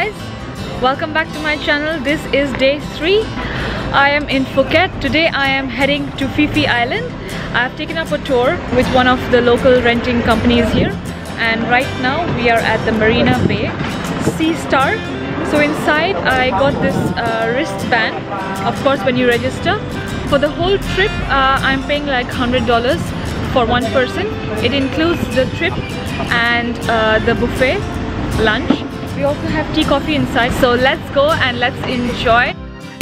guys, welcome back to my channel. This is day 3. I am in Phuket. Today I am heading to Phi Phi Island. I have taken up a tour with one of the local renting companies here, and right now we are at the Marina Bay Sea Star. So inside I got this wristband. Of course, when you register for the whole trip, I'm paying like $100 for one person. It includes the trip and the buffet lunch. We also have tea, coffee inside. So let's go and let's enjoy.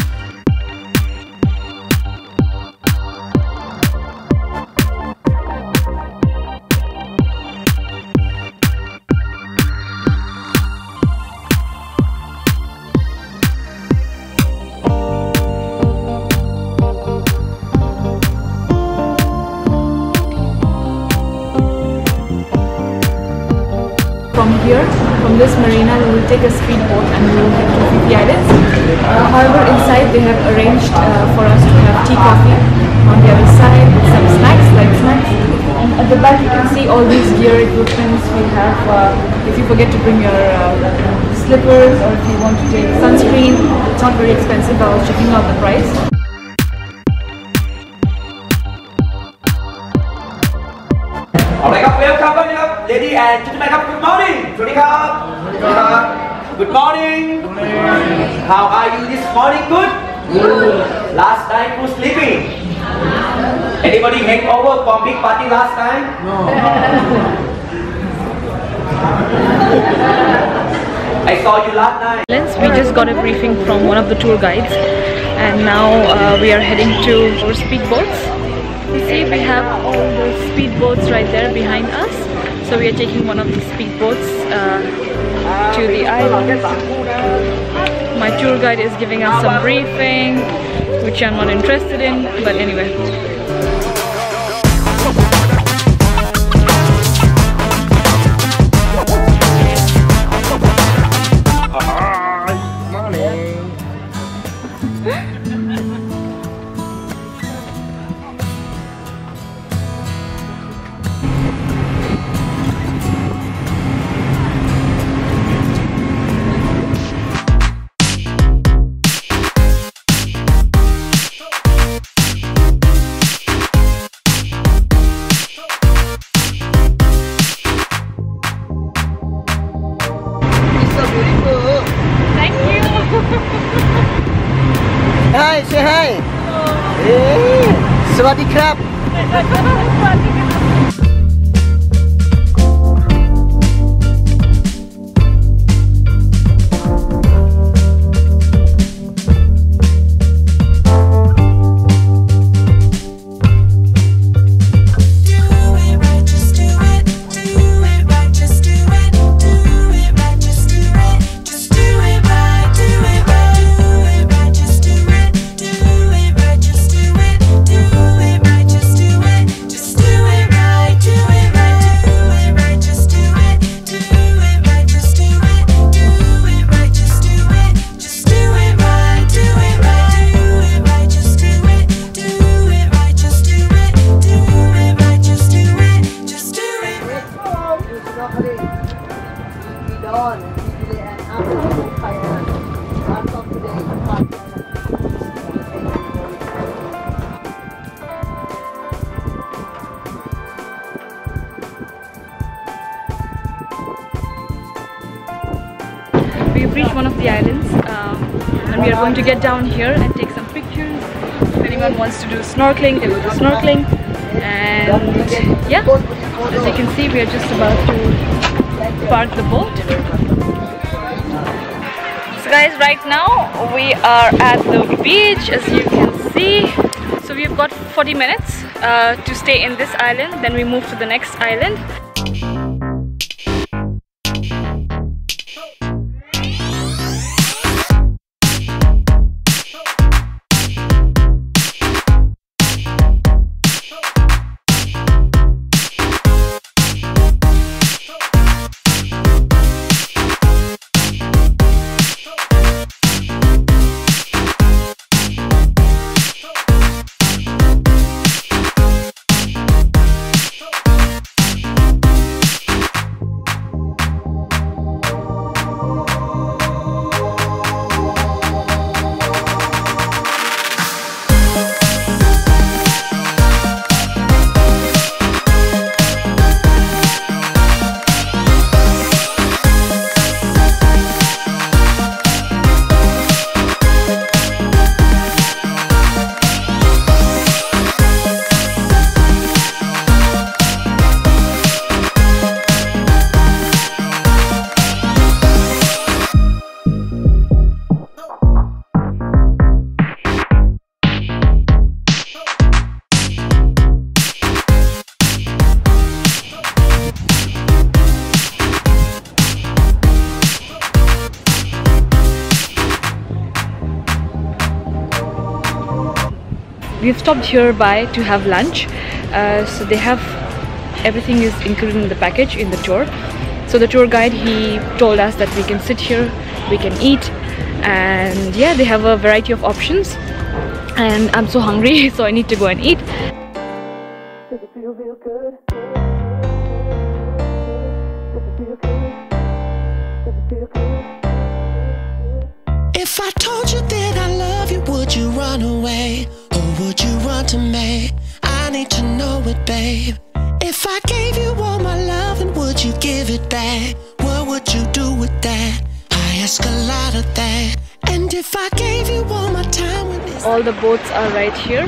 From this marina, we will take a speedboat and we will head to Phi Phi Islands. However, inside they have arranged for us to have tea, coffee on the other side with some snacks, light snacks. And at the back you can see all these gear equipments. We have, if you forget to bring your slippers, or if you want to take sunscreen, it's not very expensive. I was checking out the price. Welcome, ladies and gentlemen. Good morning. Good morning. How are you this morning? Good. Last night who's sleeping? Anybody hangover from big party last time? No. I saw you last night. We just got a briefing from one of the tour guides, and now we are heading to our speedboats. You see, we have all the speedboats right there behind us. So we are taking one of these speedboats to the island. My tour guide is giving us some briefing, which I'm not interested in, but anyway. Hi, say hi. Hey, Sawadee krap. We've reached one of the islands, and we are going to get down here and take some pictures. If anyone wants to do snorkeling, they will do snorkeling. And yeah, as you can see, we are just about to park the boat. So guys, right now we are at the beach, as you can see. So we've got 40 minutes to stay in this island, then we move to the next island. we've stopped here to have lunch. So they have everything is included in the package in the tour. So the tour guide, he told us that we can sit here, we can eat, and yeah, they have a variety of options. And I'm so hungry, so I need to go and eat. Does it feel real good? If I told you that I love you, would you run away? Or would you run to me? I need to know it, babe. If I gave you all my love, and would you give it back? What would you do with that? I ask a lot of that. And if I gave you all my time when it's... All the boats are right here.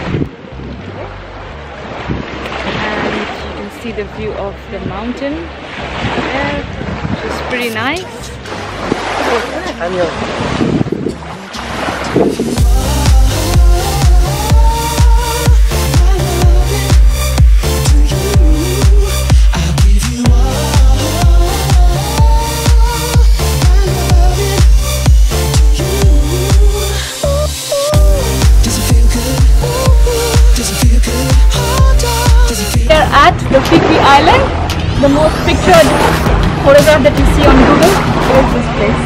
And you can see the view of the mountain there, which is pretty nice. At the Phi Phi Island, the most pictured photograph that you see on Google is this place.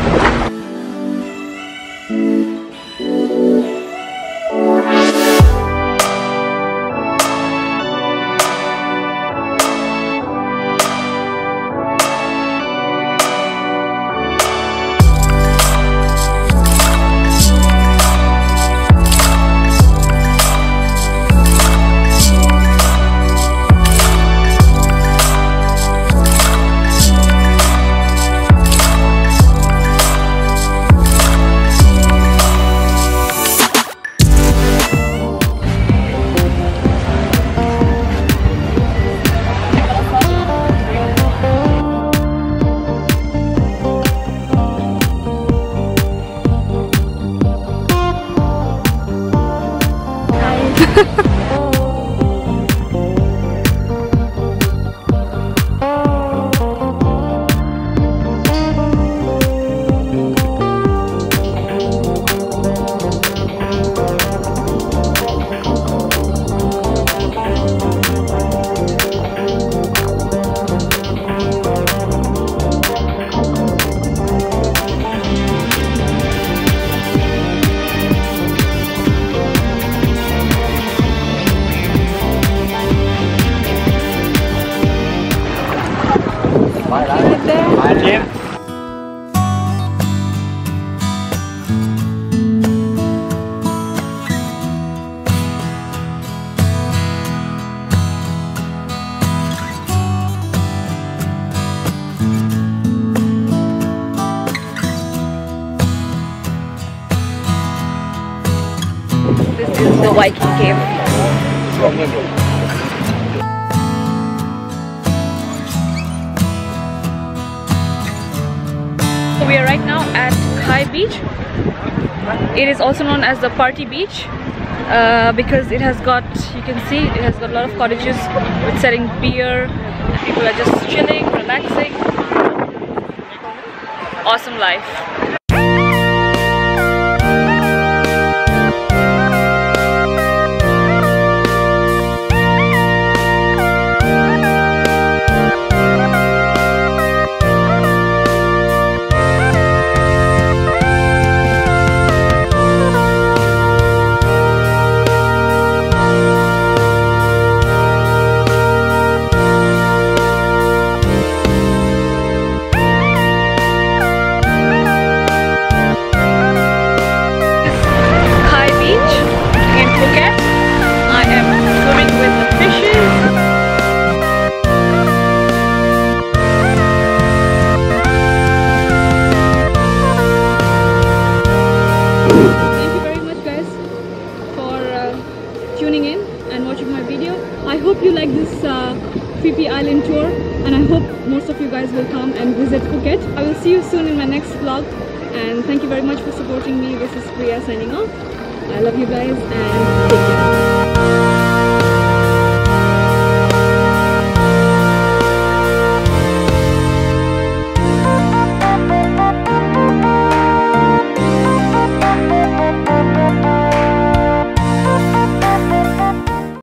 This is the Viking cave. We are right now at Khai Beach. It is also known as the party beach because it has got, you can see, it has got a lot of cottages with selling beer. People are just chilling, relaxing. Awesome life. Thank you very much guys for tuning in and watching my video. I hope you like this Phi Phi Island tour, and I hope most of you guys will come and visit Phuket. I will see you soon in my next vlog, and thank you very much for supporting me. This is Priya signing off. I love you guys and take care.